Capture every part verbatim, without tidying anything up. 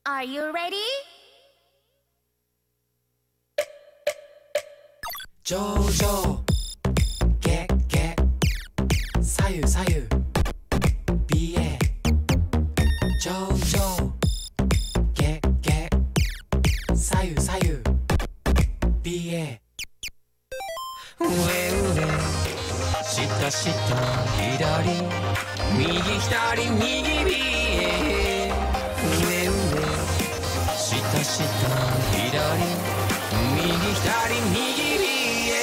Are you ready? 上上下下左右左右 ビーエー 上上下下左右左右 ビーエー 上上下下左右左右 ビーエー 上上下下左右左右 ビーエー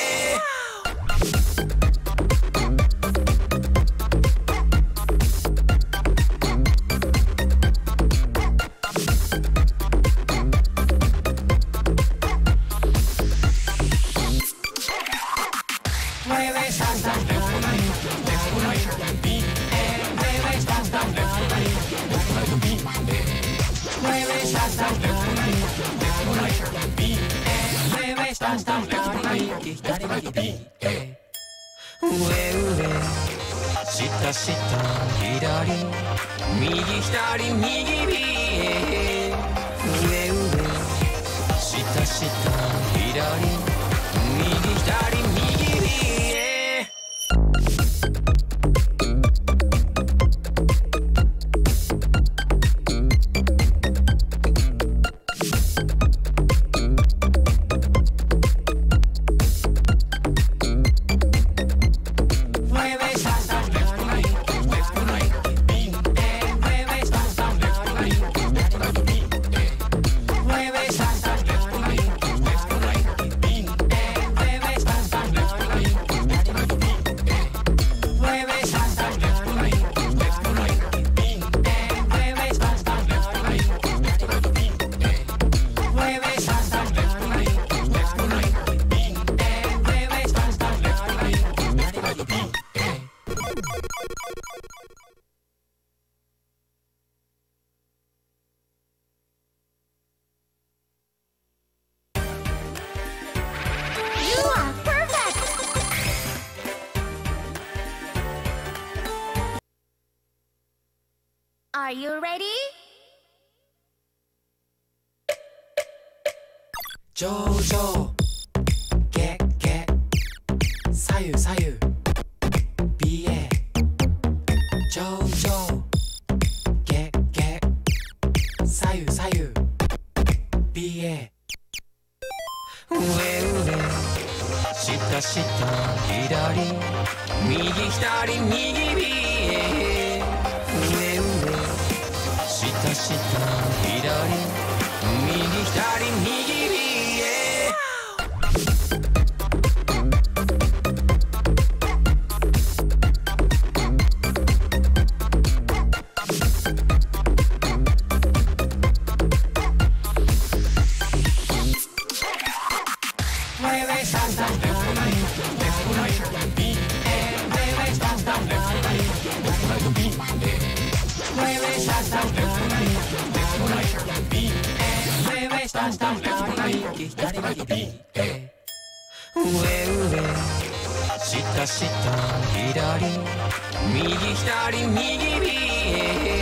上上下下左右左右 ビーエー 上上下下左右左右 ビーエー Are you ready? 上上下下左右左右 ビーエー 上上下下左右左右 ビーエー 上上下下左右左右 ビーエー 上上下下左右左右 ビーエー 上上下下左右左右 ビーエー